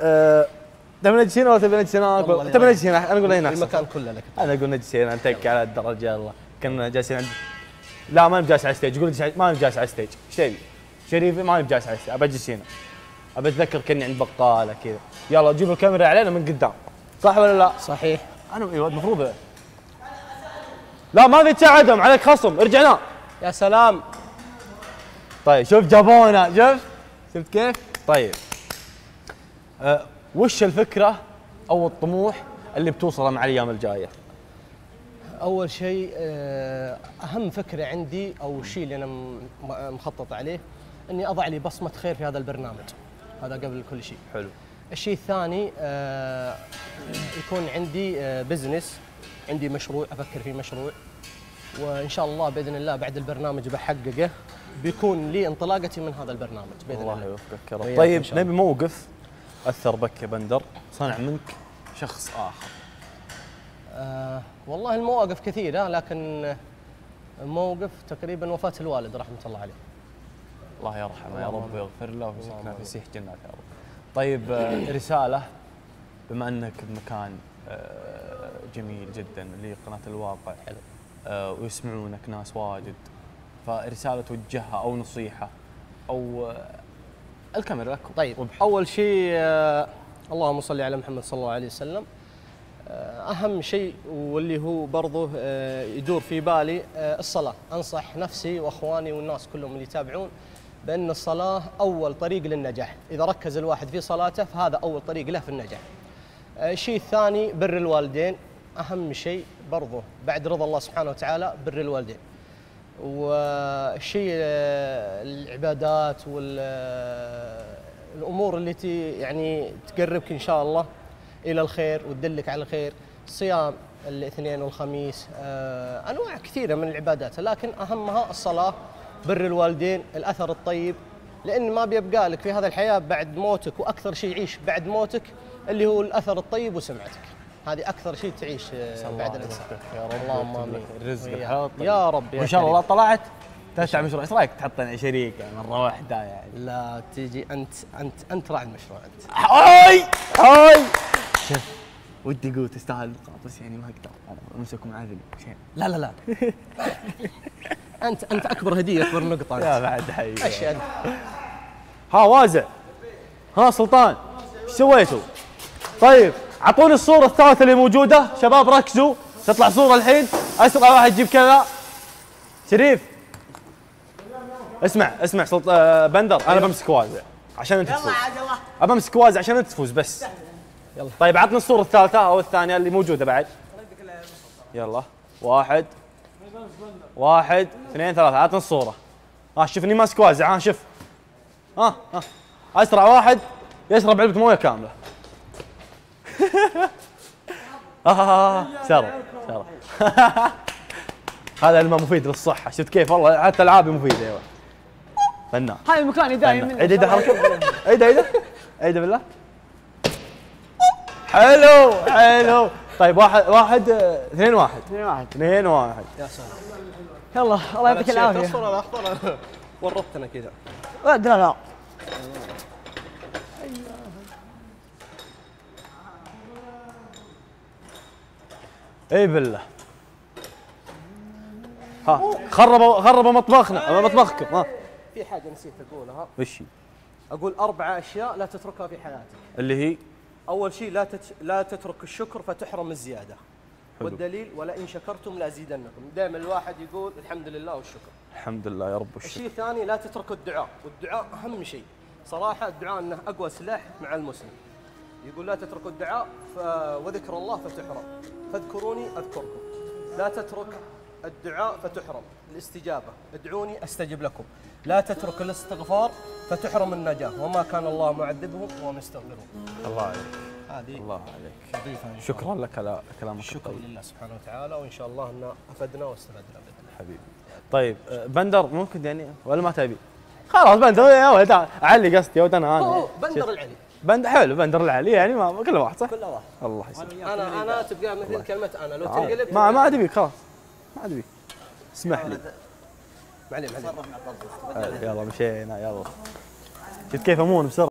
تبي نجلس هنا ولا تبي نجلس هناك؟ تبي نجلس هنا، انا اقول هنا المكان كله لك. انا اقول نجلس هنا، نتك على الدرجه. الله كنا جالسين عند، لا ما نجلس على الستيج، يقول ما نجلس على الستيج، ايش تبي؟ شريفي ما نجلس على الستيج، ابى اجلس هنا. ابى اتذكر كني عند بقاله كذا، يلا جيب الكاميرا علينا من قدام، صح ولا لا؟ صحيح. انا ايوه المفروض. لا ما في تساعدهم، عليك خصم، ارجعنا. يا سلام. طيب شوف جابونا، شفت كيف؟ طيب وش الفكره او الطموح اللي بتوصله مع الايام الجايه؟ اول شيء اهم فكره عندي او الشيء اللي انا مخطط عليه اني اضع لي بصمه خير في هذا البرنامج، هذا قبل كل شيء. حلو. الشيء الثاني يكون عندي بزنس، عندي مشروع افكر في مشروع، وان شاء الله باذن الله بعد البرنامج بحققه، بيكون لي انطلاقتي من هذا البرنامج باذن الله. الله يوفقك يا رب. طيب نبي موقف اثر بك يا بندر، صنع منك شخص اخر. والله المواقف كثيره، لكن موقف تقريبا وفاه الوالد رحمه الله عليه. الله يرحمه يا رب ويغفر له ويسكنه في سيح جنات يا رب. طيب رساله، بما انك بمكان جميل جدا اللي قناه الواقع، حلو، ويسمعونك ناس واجد، فرساله توجهها او نصيحه او الكاميرا لكم. طيب اول شيء اللهم صل على محمد صلى الله عليه وسلم. اهم شيء واللي هو برضه يدور في بالي الصلاه. انصح نفسي واخواني والناس كلهم اللي يتابعون بان الصلاه اول طريق للنجاح، اذا ركز الواحد في صلاته فهذا اول طريق له في النجاح. الشيء الثاني بر الوالدين، اهم شيء برضه بعد رضا الله سبحانه وتعالى بر الوالدين. والشيء العبادات والامور التي يعني تقربك ان شاء الله الى الخير وتدلك على الخير، صيام الاثنين والخميس، انواع كثيره من العبادات، لكن اهمها الصلاه، بر الوالدين، الاثر الطيب، لان ما بيبقى لك في هذا الحياه بعد موتك، واكثر شيء يعيش بعد موتك اللي هو الاثر الطيب وسمعتك. هذه اكثر شيء تعيش بعد الانسان. يا رب اللهم امين. الرزق يا رب. وان شاء الله طلعت تفتح مشروع، ايش رايك تحطني شريك يعني مره واحده يعني؟ لا تيجي انت راعي المشروع انت. هاي شوف ودي اقول تستاهل النقاط، بس يعني ما اقدر انا امسك معاذني. لا انت اكبر هديه، اكبر نقطه يا بعد حي. اشهد. ها وازع، ها سلطان، ايش سويتوا؟ طيب اعطوني الصوره الثالثه اللي موجوده، شباب ركزوا، تطلع صوره الحين، اسرع واحد يجيب كذا. شريف اسمع بندر، انا بمسك وازع عشان انت تفوز. ابى امسك وازع عشان انت تفوز بس. يلا طيب عطني الصوره الثالثه او الثانيه اللي موجوده بعد. يلا واحد اثنين ثلاثه، عطني الصوره. شوف اني ماسك وازع، شوف. اسرع واحد يشرب علبه مويه كامله. شرب هذا الماء مفيد للصحه، شفت كيف؟ والله حتى العابي مفيده يا ولد. فنان. هاي مكاني دايم. عيد حركه، عيد بالله. حلو. طيب واحد 2-1. يا سلام. يلا الله يعطيك العافيه. الصوره الاخضر ورطتنا كذا. لا اي بالله. خربوا مطبخكم. في حاجه نسيت اقولها. وش هي؟ اقول 4 أشياء لا تتركها في حياتك. اللي هي اول شيء لا تترك الشكر فتحرم الزياده. حلو. والدليل ولئن شكرتم لازيدنكم. دائما الواحد يقول الحمد لله والشكر. الحمد لله يا رب والشكر. الشيء الثاني لا تترك الدعاء، والدعاء اهم شيء صراحه. الدعاء انه اقوى سلاح مع المسلم. يقول لا تتركوا الدعاء وذكر الله فتحرم، فاذكروني اذكركم. لا تترك الدعاء فتحرم الاستجابه، ادعوني استجب لكم. لا تترك الاستغفار فتحرم النجاه، وما كان الله معذبهم وهم يستغفرون. الله عليك. هذه الله عليك. شكرا لك على كلامك الشكر الطيب. لله سبحانه وتعالى، وان شاء الله ان افدنا واستفدنا حبيبي. طيب بندر ممكن يعني ولا ما تبي؟ خلاص بندر يا ولد علي قصدي يا ولد انا بندر العلي. حلو بندر العلي يعني ما كل واحد صح؟ كل واحد. الله يسلمك. انا تبقى مثل كلمه انا لو تنقلب ما عاد بيك خلاص، ما عاد بيك. اسمح لي. معلم. يلا مشينا يلا. شفت كيف امون بسرعه.